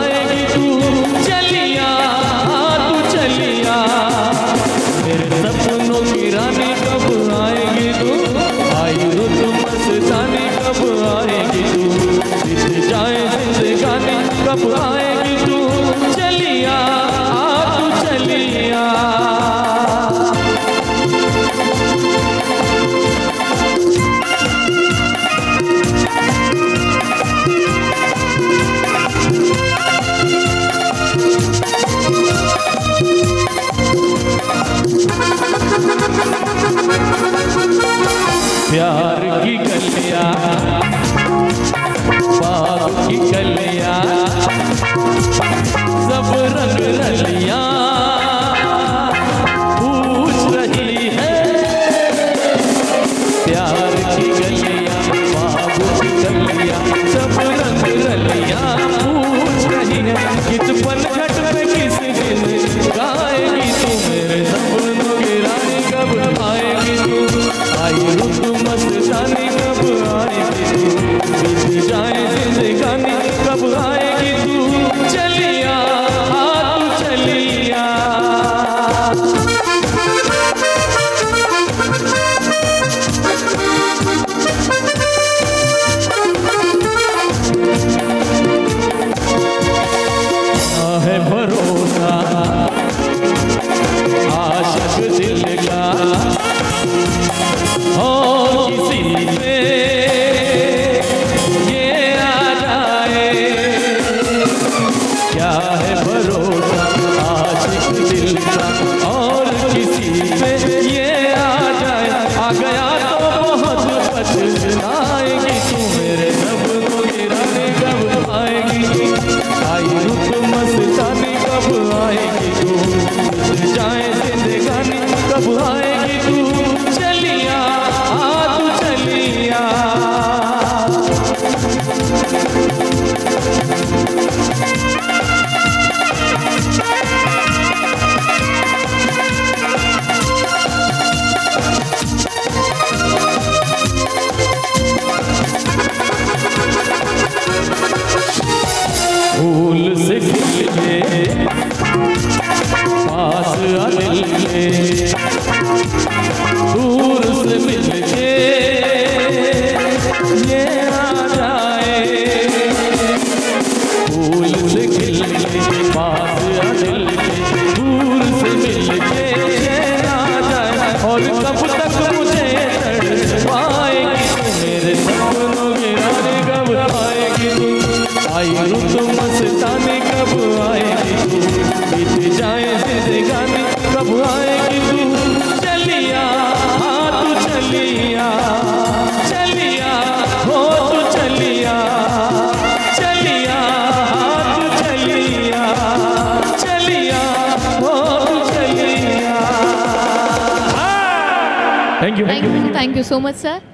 आएगी तू चलिया, तू चलिया। मेरे सपनों की रानी कब आएगी तू, आई रुत मस्तानी कब आएगी तू, बीत जाए जिंदगानी कब आएगी तू चलिया, तू चलिया। प्यार की गलियां, बाग की गलियां, सब रंग रलियां पूछ रही है। प्यार की गलियां, बाग की गलियां, सब रंग रलियां पूछ रही है। किस पलझट में किस दिन गाएगी तू, मेरे सपनों की रानी कब आएगी तू, आई रुत मस्तानी कब आएगी तू, बीत जाए जिंदगानी कब आएगी तू चलिया, तू चलिया। है भरोसा आशिक दिल का और किसी पे ये आ जाए, क्या है भरोसा आशिक दिल का और किसी पे ये आ जाए। आ गया तो बहुत पछताएगी तू, मेरे सपनों की रानी कब आएगी, आई रुत मस्तानी कब आएगी तू, जाए जिंदगानी कब आएगी तू चलिया, तू चलिया। फूल से खिल के पास आ दिल के, दूर से मिल के ये आ जाए। फूल से खिल के पास आ दिल के, दूर से मिल के ये आ जाए। और कब तक मुझे तड़पाएगी तू, मेरे सपनों की रानी कब आएगी तू, आई रुत मस्तानी कब आएगी तू, बीत जाए जिंदगानी कब आएगी तू चलिया, तू चलिया, चलिया हो तू चलिया, चलिया तू चलिया, चलिया हो तू चलिया। Thank you, thank you so much sir.